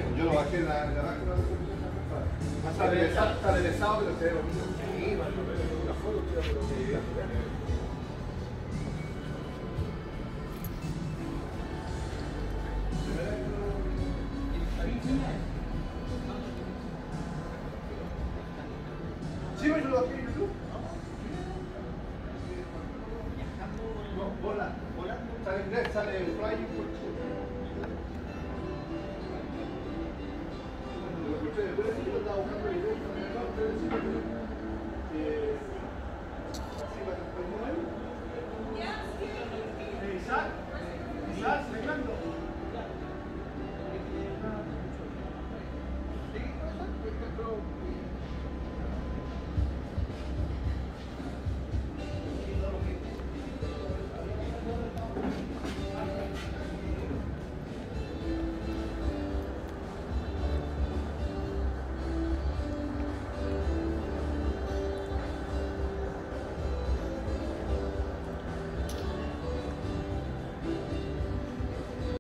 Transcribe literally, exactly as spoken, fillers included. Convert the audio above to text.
Yo lo bajé en la, en la máquina de Más está aderezado, está aderezado, pero se ve bonito. Sí, bueno, pero una foto, pero sí.